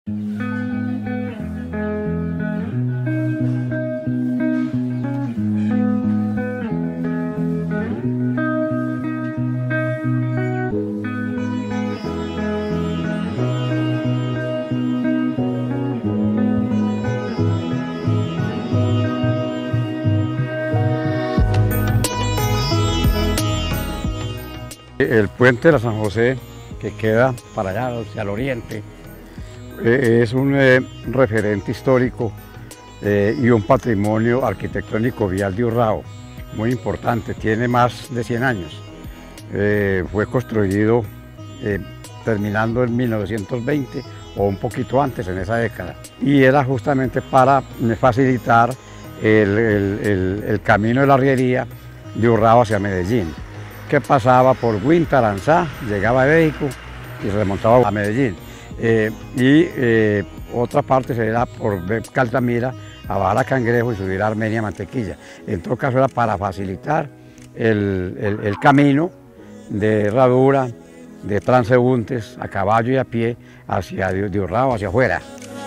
El puente de la San José, que queda para allá hacia el oriente, es un referente histórico y un patrimonio arquitectónico vial de Urrao, muy importante, tiene más de 100 años. Fue construido terminando en 1920 o un poquito antes en esa década, y era justamente para facilitar el camino de la arriería de Urrao hacia Medellín, que pasaba por Huintaranzá, llegaba a México y se remontaba a Medellín. Otra parte sería por Caltamira a bajar a Cangrejo y subir a Armenia, Mantequilla. En todo caso era para facilitar el camino de herradura, de transeúntes a caballo y a pie hacia de Urrao, hacia afuera.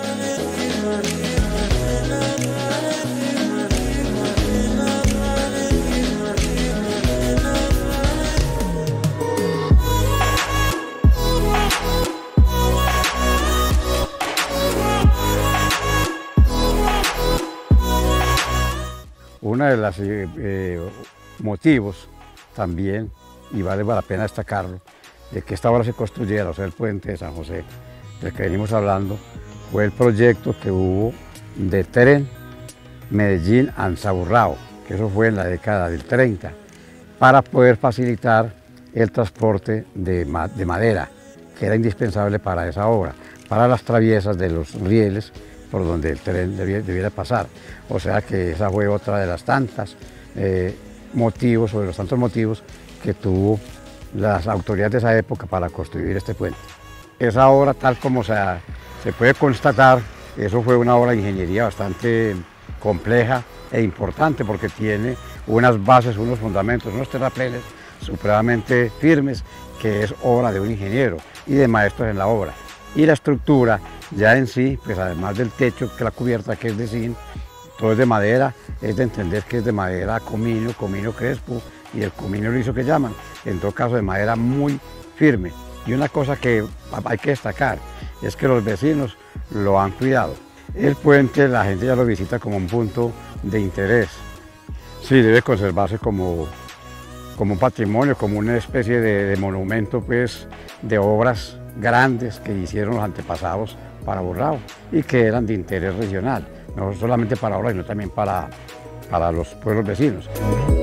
Uno de los motivos también, y vale la pena destacarlo, de que esta obra se construyera, o sea, el puente de San José, del que venimos hablando, fue el proyecto que hubo de tren Medellín-Anza-Urrao, que eso fue en la década del 30, para poder facilitar el transporte de madera, que era indispensable para esa obra, para las traviesas de los rieles por donde el tren debiera pasar. O sea que esa fue otra de las tantas motivos, o de los tantos motivos que tuvo las autoridades de esa época para construir este puente. Esa obra, tal como se puede constatar, eso fue una obra de ingeniería bastante compleja e importante, porque tiene unas bases, unos fundamentos, unos terraplenes supremamente firmes, que es obra de un ingeniero y de maestros en la obra. Y la estructura ya en sí, pues además del techo, que la cubierta, que es de zinc, todo es de madera, es de entender que es de madera comino crespo y el comino liso que llaman, en todo caso de madera muy firme. Y una cosa que hay que destacar es que los vecinos lo han cuidado. El puente la gente ya lo visita como un punto de interés. Sí, debe conservarse como un patrimonio, como una especie de monumento, pues, de obras grandes que hicieron los antepasados para Urrao y que eran de interés regional, no solamente para Urrao, sino también para los pueblos vecinos.